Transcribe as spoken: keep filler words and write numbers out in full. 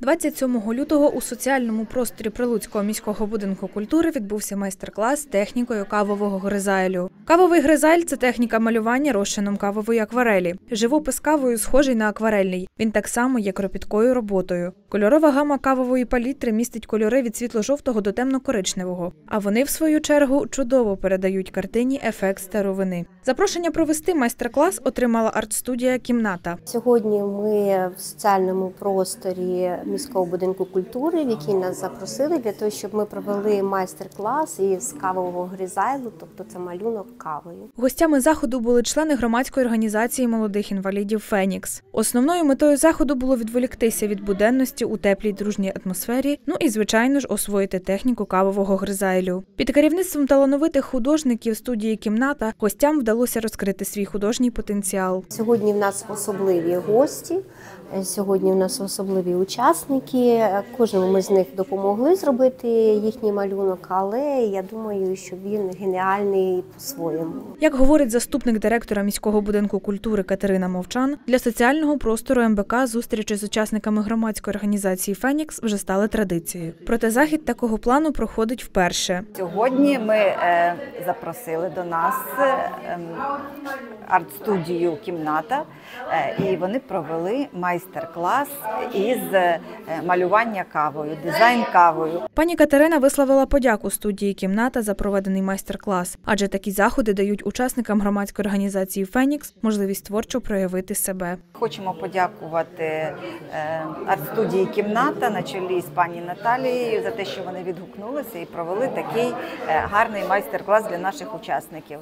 двадцять сьомого лютого у соціальному просторі Прилуцького міського будинку культури відбувся майстер-клас технікою кавового гризайлю. Кавовий гризайль – це техніка малювання розчином кавової акварелі. Живопис кавою схожий на акварельний. Він так само є кропіткою роботою. Кольорова гама кавової палітри містить кольори від світло-жовтого до темно-коричневого. А вони, в свою чергу, чудово передають картині ефект старовини. Запрошення провести майстер-клас отримала арт-студія «Кімната». Сьогодні ми в соціальному просторі міського будинку культури, в який нас запросили для того, щоб ми провели майстер-клас із кавового гризайлу, тобто це малюнок кавою. Гостями заходу були члени громадської організації молодих інвалідів «Фенікс». Основною метою заходу було відволіктися від буденності у теплій дружній атмосфері, ну і, звичайно ж, освоїти техніку кавового гризайлю. Під керівництвом талановитих художників студії «Кімната» гостям вдалося розкрити свій художній потенціал. Сьогодні в нас особливі гості, сьогодні в нас особливі учасники. Кожному ми з них допомогли зробити їхній малюнок, але я думаю, що він геніальний по-своєму. Як говорить заступник директора міського будинку культури Катерина Мовчан, для соціального простору ем бе ка зустрічі з учасниками громадської організації «Фенікс» вже стали традицією. Проте захід такого плану проходить вперше. Сьогодні ми е, запросили до нас е, арт-студію «Кімната», е, і вони провели майстер-клас із е, малювання кавою, дизайн кавою. Пані Катерина висловила подяку студії «Кімната» за проведений майстер-клас, адже такі заходи дають учасникам громадської організації «Фенікс» можливість творчо проявити себе. Хочемо подякувати е, арт-студії «Кімната» на чолі з пані Наталією за те, що вони відгукнулися і провели такий е, гарний майстер-клас для наших учасників.